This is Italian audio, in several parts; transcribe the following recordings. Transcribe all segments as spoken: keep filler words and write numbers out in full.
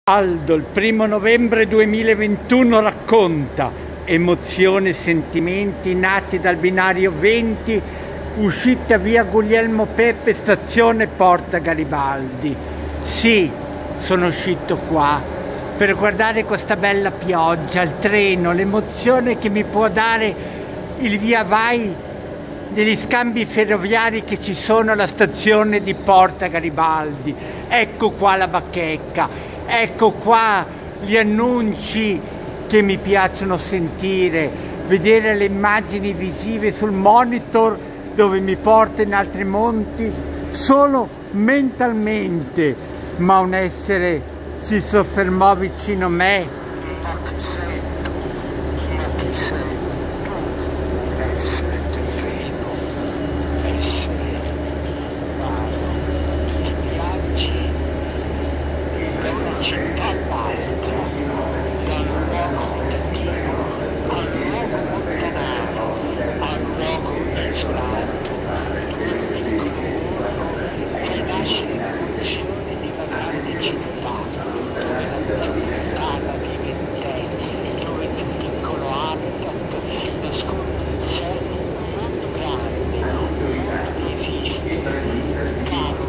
Aldo, il primo novembre duemilaventuno, racconta emozioni e sentimenti nati dal binario venti, uscita via Guglielmo Pepe, stazione Porta Garibaldi. Sì, sono uscito qua per guardare questa bella pioggia, il treno, l'emozione che mi può dare il via vai degli scambi ferroviari che ci sono alla stazione di Porta Garibaldi. Ecco qua la bacheca. Ecco qua gli annunci che mi piacciono sentire, vedere le immagini visive sul monitor dove mi porta in altri monti solo mentalmente, ma un essere si soffermò vicino a me. Ma chi sei tu? Ma chi sei tu? Essere terreno, essere umano, che viaggi da una città all'altra, da un luogo abitativo a un luogo lontano, a un luogo isolato, dove il piccolo mondo fai nascere l'emozione di magari decine d'anni, dove la metropolitana vive in te, dove il piccolo habitat nasconde in sé un mondo grande, un mondo che esiste, caro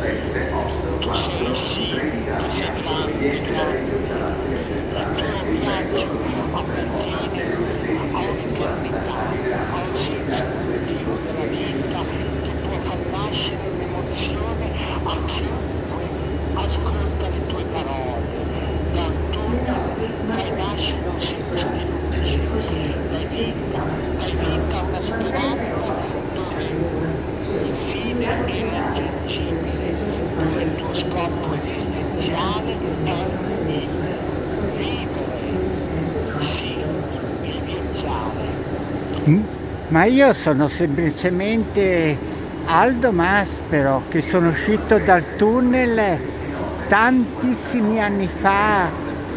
tu sei sì, tu sei grande, grande, il tuo viaggio appartiene a un'eternità, a un senso emotivo della vita che può far nascere un'emozione a chiunque ascolta le tue parole. Da un tunnel fai nascere un senso di luce, dai vita, dai vita a una speranza dove il fine è irraggiungibile, dove il tuo scopo esistenziale è il vivere, sì, il viaggiare. Ma io sono semplicemente Aldo Maspero, che sono uscito dal tunnel tantissimi anni fa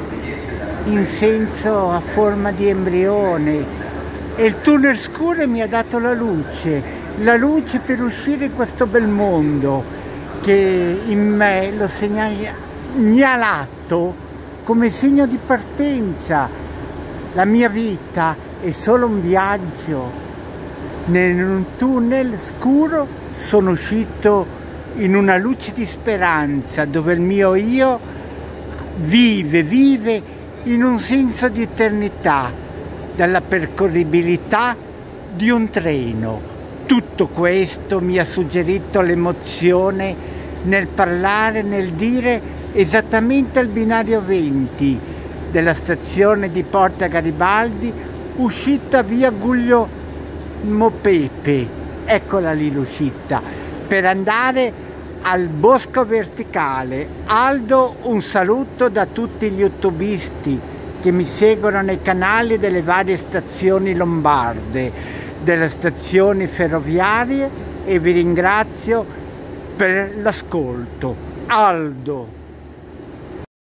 in senso a forma di embrione, e il tunnel scuro mi ha dato la luce, la luce per uscire in questo bel mondo che in me lo segnalato come segno di partenza. La mia vita è solo un viaggio. In un tunnel scuro sono uscito in una luce di speranza, dove il mio io vive, vive in un senso di eternità, dalla percorribilità di un treno. Tutto questo mi ha suggerito l'emozione nel parlare, nel dire esattamente al binario venti della stazione di Porta Garibaldi, uscita via Guglielmo Pepe, eccola lì l'uscita, per andare al Bosco Verticale. Aldo, un saluto da tutti gli youtubisti che mi seguono nei canali delle varie stazioni lombarde, delle stazioni ferroviarie, e vi ringrazio per l'ascolto. Aldo.